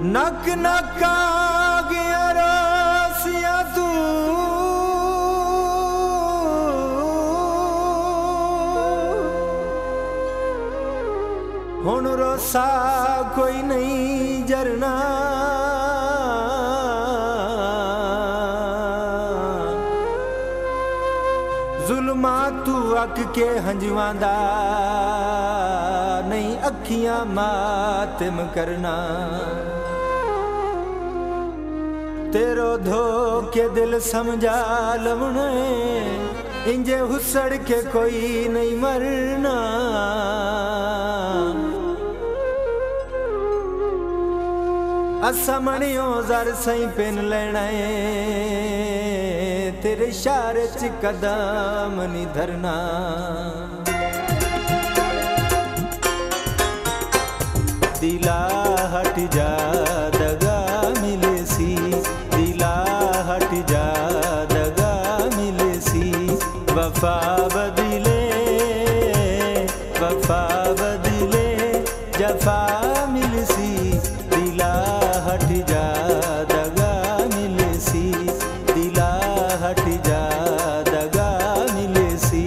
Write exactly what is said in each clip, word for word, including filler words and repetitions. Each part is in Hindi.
नक नका गया रासिया तू हुण रोसा कोई नहीं जरना जुल्मा तू अक के हंजवांदा नहीं अखियां मातम करना तेरो धो के दिल समझा लवणे इंजे हुसड़ के कोई नहीं मरना असमणियों जर सही पिन लेना तेरे इशारे च कदम नहीं धरना दिला हट जा दगा मिले सी दिला हट जा दगा मिले सी वफा बदले वफा बदले जफा मिले सी दिला हट जा दगा मिले सी दिला हट जा दगा मिले सी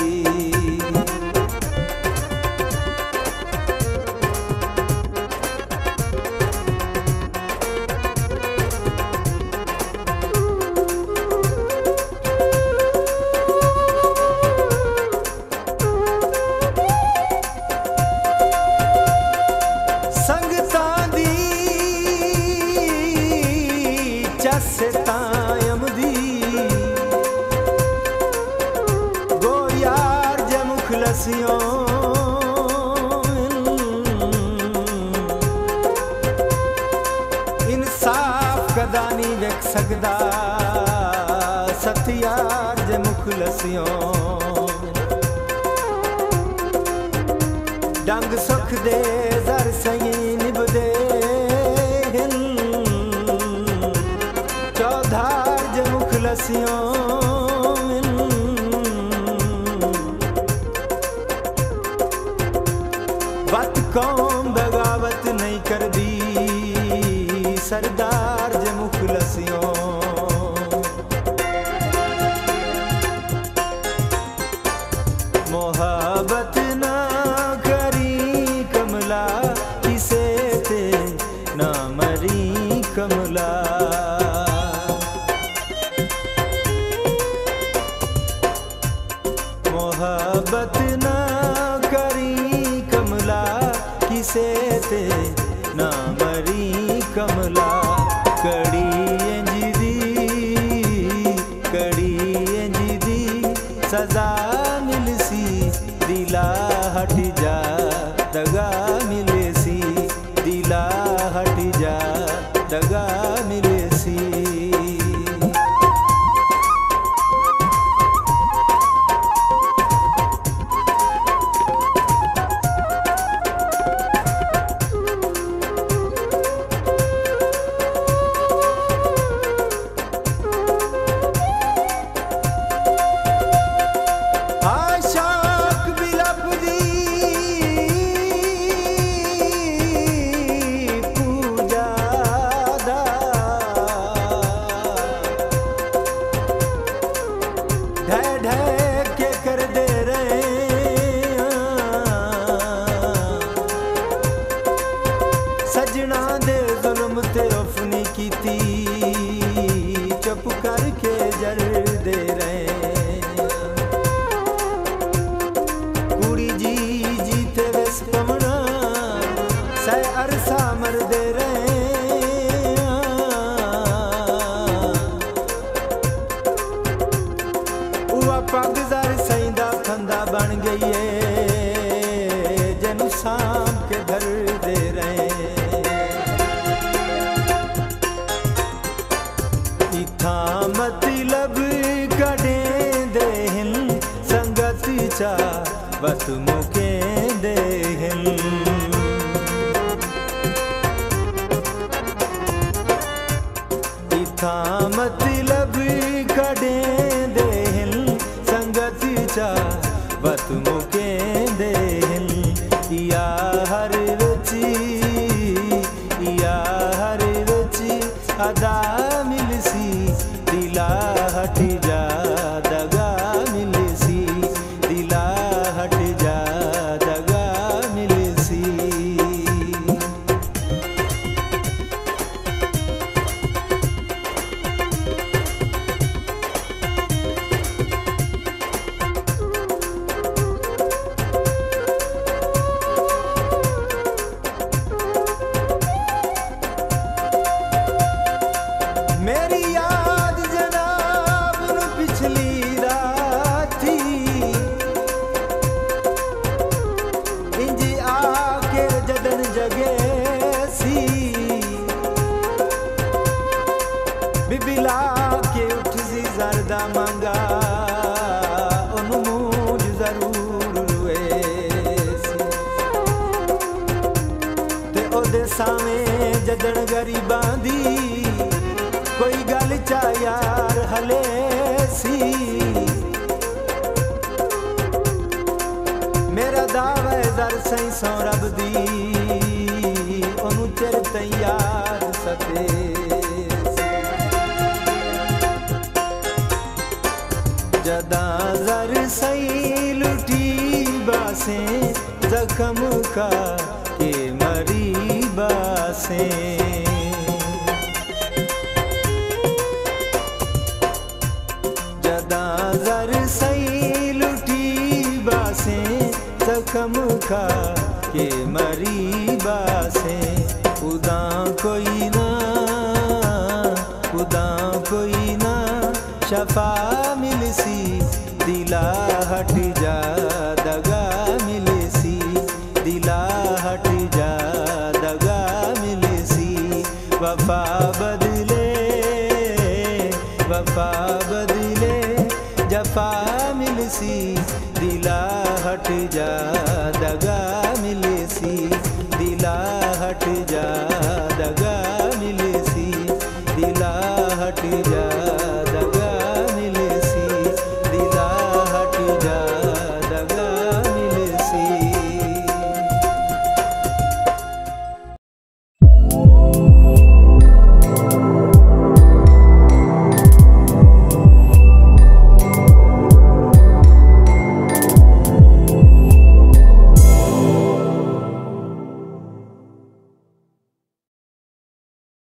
तायम दी गो यार जे मुखलसियों इंसाफ कदा नहीं वेख सकदा सत यार जे मुखलसियों डंग सुख दे जर सही निभदे चौधार जे मुखलसियों बात कौम बगावत नहीं कर दी सरदार जे मुखलसियों मोहब्बत ना करी कमला किसे ते ना मरी कमला मोहब्बत ना करी कमला किसे ते ना मरी कमला कड़ी इंजदी कड़ी इंजदी सजा मिलसी दिला हट जा दगा मिले सी दिला हट जा दगा मिले सी के कर दे रहे सजना दे जुल्म ते उफनी कीती चुप करके जर दे रहे कुड़ी जी जीते वेस पवना सह अरसा मर दे रहे पग जर सईदा फंदा बन गई है जनु साम के धर दे रहे इथा मतलब कड़े दे संगत चा बत मुके दे इथा मतलब कड़े दे बत मुके दे या हर रची या हर सावें जदन गरीबां दी कोई गल चा यार हले सी मेरा दावा है दर सही सौ रब दी ओनू चिर तैयार सते जदा जर सही लुटी बासे जख्म का के मरी बासे जदा जर सही लुटी बासे जख्म का के मरी बासे खुदा कोई ना खुदा कोई ना शफा मिलसी दिला हट जा दगा मिलसी दिला